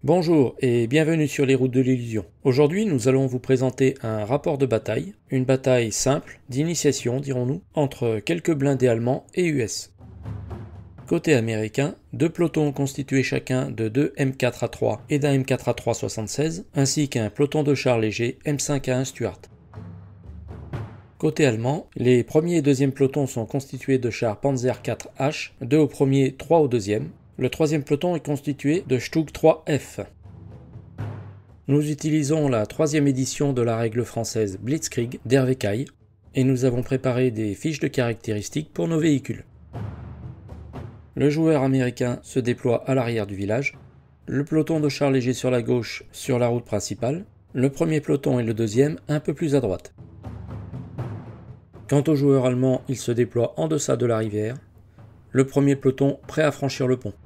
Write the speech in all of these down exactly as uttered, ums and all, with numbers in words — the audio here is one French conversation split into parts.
Bonjour et bienvenue sur les routes de l'illusion. Aujourd'hui, nous allons vous présenter un rapport de bataille, une bataille simple, d'initiation dirons-nous, entre quelques blindés allemands et U S. Côté américain, deux pelotons constitués chacun de deux M quatre A trois et d'un M quatre A trois soixante-seize, ainsi qu'un peloton de chars légers M cinq A un Stuart. Côté allemand, les premier et deuxième pelotons sont constitués de chars Panzer quatre H, deux au premier, trois au deuxième. Le troisième peloton est constitué de Stug trois F. Nous utilisons la troisième édition de la règle française Blitzkrieg d'Hervé Caille et nous avons préparé des fiches de caractéristiques pour nos véhicules. Le joueur américain se déploie à l'arrière du village, le peloton de chars légers sur la gauche sur la route principale, le premier peloton et le deuxième un peu plus à droite. Quant au joueur allemand, il se déploie en deçà de la rivière, le premier peloton prêt à franchir le pont.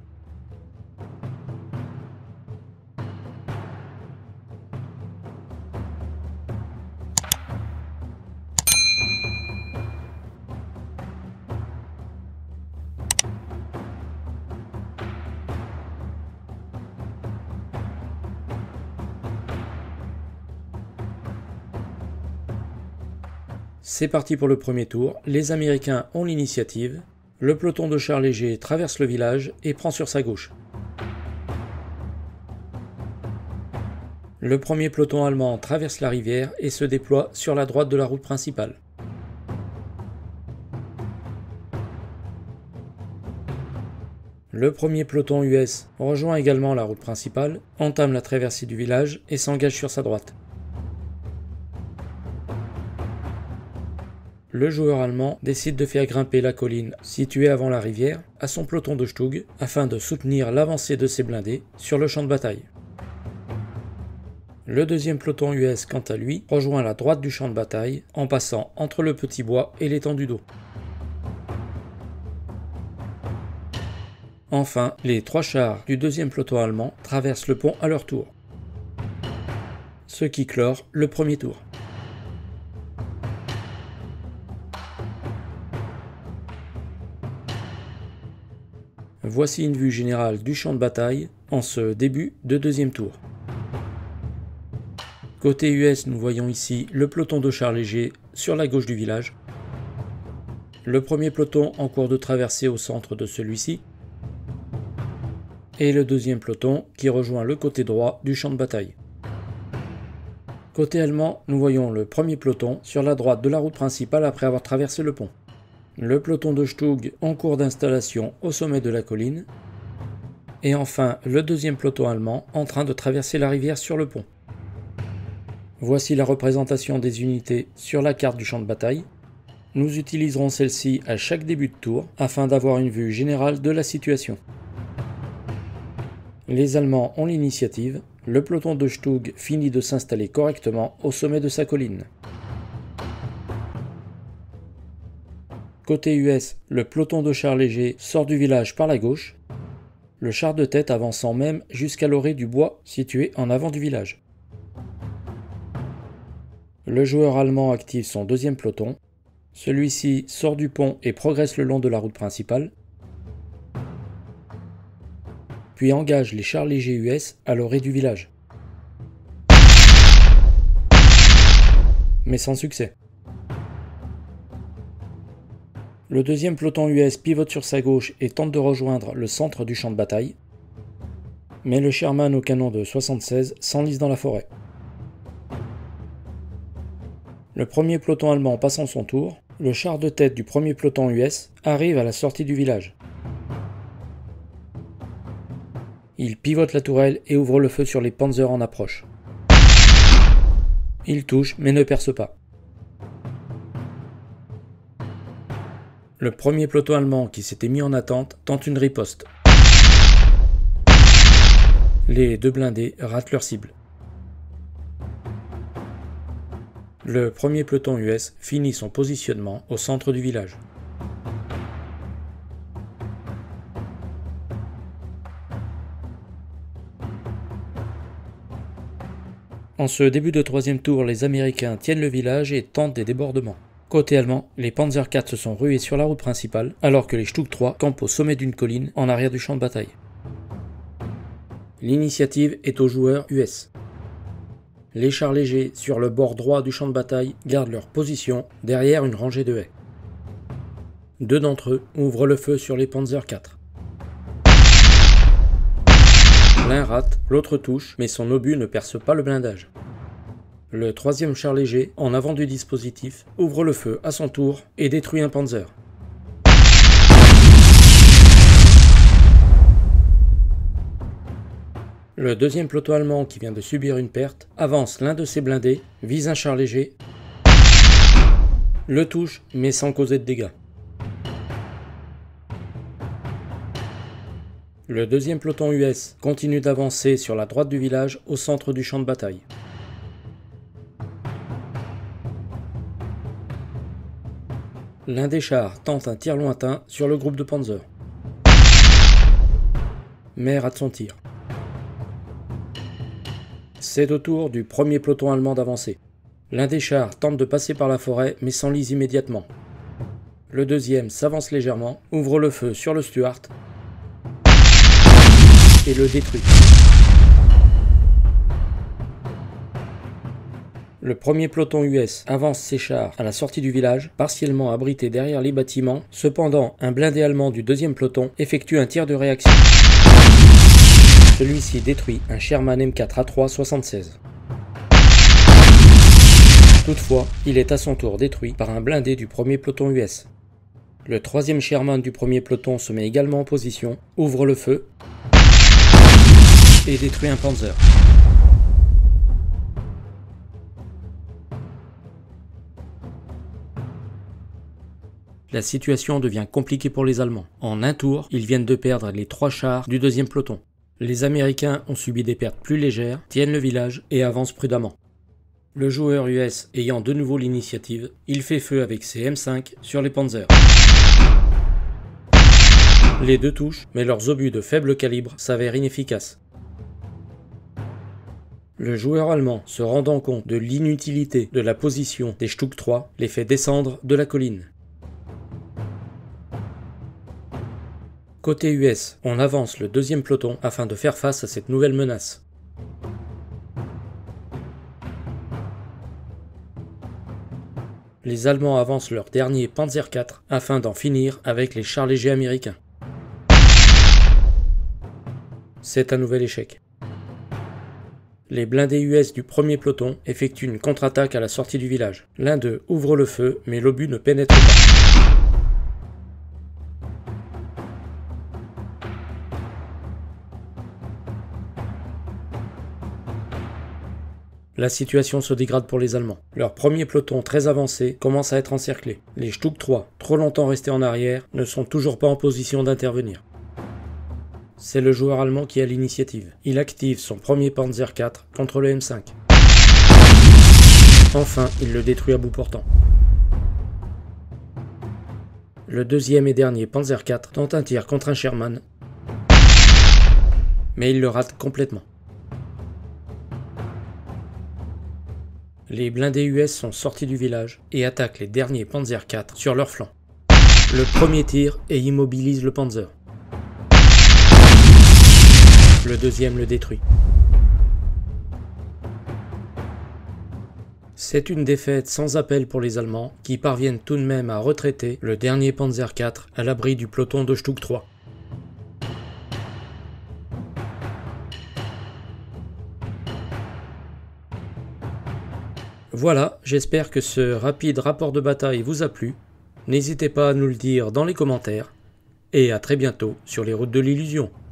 C'est parti pour le premier tour, les Américains ont l'initiative, le peloton de chars légers traverse le village et prend sur sa gauche. Le premier peloton allemand traverse la rivière et se déploie sur la droite de la route principale. Le premier peloton U S rejoint également la route principale, entame la traversée du village et s'engage sur sa droite. Le joueur allemand décide de faire grimper la colline située avant la rivière à son peloton de Stug afin de soutenir l'avancée de ses blindés sur le champ de bataille. Le deuxième peloton U S, quant à lui, rejoint la droite du champ de bataille en passant entre le petit bois et l'étendue d'eau. Enfin, les trois chars du deuxième peloton allemand traversent le pont à leur tour, ce qui clore le premier tour. Voici une vue générale du champ de bataille en ce début de deuxième tour. Côté U S, nous voyons ici le peloton de chars légers sur la gauche du village, le premier peloton en cours de traversée au centre de celui-ci, et le deuxième peloton qui rejoint le côté droit du champ de bataille. Côté allemand, nous voyons le premier peloton sur la droite de la route principale après avoir traversé le pont. Le peloton de Stug en cours d'installation au sommet de la colline, et enfin le deuxième peloton allemand en train de traverser la rivière sur le pont. Voici la représentation des unités sur la carte du champ de bataille. Nous utiliserons celle-ci à chaque début de tour afin d'avoir une vue générale de la situation. Les Allemands ont l'initiative, le peloton de Stug finit de s'installer correctement au sommet de sa colline. Côté U S, le peloton de chars légers sort du village par la gauche, le char de tête avançant même jusqu'à l'orée du bois situé en avant du village. Le joueur allemand active son deuxième peloton, celui-ci sort du pont et progresse le long de la route principale, puis engage les chars légers U S à l'orée du village. Mais sans succès. Le deuxième peloton U S pivote sur sa gauche et tente de rejoindre le centre du champ de bataille, mais le Sherman au canon de soixante-seize s'enlise dans la forêt. Le premier peloton allemand passant son tour, le char de tête du premier peloton U S arrive à la sortie du village. Il pivote la tourelle et ouvre le feu sur les Panzers en approche. Il touche mais ne perce pas. Le premier peloton allemand qui s'était mis en attente tente une riposte. Les deux blindés ratent leur cible. Le premier peloton U S finit son positionnement au centre du village. En ce début de troisième tour, les Américains tiennent le village et tentent des débordements. Côté allemand, les Panzer quatre se sont rués sur la route principale, alors que les Stug trois campent au sommet d'une colline en arrière du champ de bataille. L'initiative est aux joueurs U S. Les chars légers sur le bord droit du champ de bataille gardent leur position derrière une rangée de haies. Deux d'entre eux ouvrent le feu sur les Panzer quatre. L'un rate, l'autre touche, mais son obus ne perce pas le blindage. Le troisième char léger, en avant du dispositif, ouvre le feu à son tour et détruit un Panzer. Le deuxième peloton allemand, qui vient de subir une perte, avance l'un de ses blindés, vise un char léger, le touche mais sans causer de dégâts. Le deuxième peloton U S continue d'avancer sur la droite du village au centre du champ de bataille. L'un des chars tente un tir lointain sur le groupe de Panzer, mais rate son tir. C'est au tour du premier peloton allemand d'avancer. L'un des chars tente de passer par la forêt mais s'enlise immédiatement. Le deuxième s'avance légèrement, ouvre le feu sur le Stuart et le détruit. Le premier peloton U S avance ses chars à la sortie du village, partiellement abrité derrière les bâtiments. Cependant, un blindé allemand du deuxième peloton effectue un tir de réaction. Celui-ci détruit un Sherman M quatre A trois soixante-seize. Toutefois, il est à son tour détruit par un blindé du premier peloton U S. Le troisième Sherman du premier peloton se met également en position, ouvre le feu et détruit un Panzer. La situation devient compliquée pour les Allemands. En un tour, ils viennent de perdre les trois chars du deuxième peloton. Les Américains ont subi des pertes plus légères, tiennent le village et avancent prudemment. Le joueur U S ayant de nouveau l'initiative, il fait feu avec ses M cinq sur les Panzers. Les deux touchent, mais leurs obus de faible calibre s'avèrent inefficaces. Le joueur allemand, se rendant compte de l'inutilité de la position des Stuck trois, les fait descendre de la colline. Côté U S, on avance le deuxième peloton afin de faire face à cette nouvelle menace. Les Allemands avancent leur dernier Panzer quatre afin d'en finir avec les chars légers américains. C'est un nouvel échec. Les blindés U S du premier peloton effectuent une contre-attaque à la sortie du village. L'un d'eux ouvre le feu, mais l'obus ne pénètre pas. La situation se dégrade pour les Allemands. Leur premier peloton très avancé commence à être encerclé. Les Stuck trois, trop longtemps restés en arrière, ne sont toujours pas en position d'intervenir. C'est le joueur allemand qui a l'initiative. Il active son premier Panzer quatre contre le M cinq. Enfin, il le détruit à bout portant. Le deuxième et dernier Panzer quatre tente un tir contre un Sherman, mais il le rate complètement. Les blindés U S sont sortis du village et attaquent les derniers Panzer quatre sur leur flanc. Le premier tire et immobilise le Panzer. Le deuxième le détruit. C'est une défaite sans appel pour les Allemands, qui parviennent tout de même à retraiter le dernier Panzer quatre à l'abri du peloton de Stuck trois. Voilà, j'espère que ce rapide rapport de bataille vous a plu. N'hésitez pas à nous le dire dans les commentaires. Et à très bientôt sur les routes de l'illusion.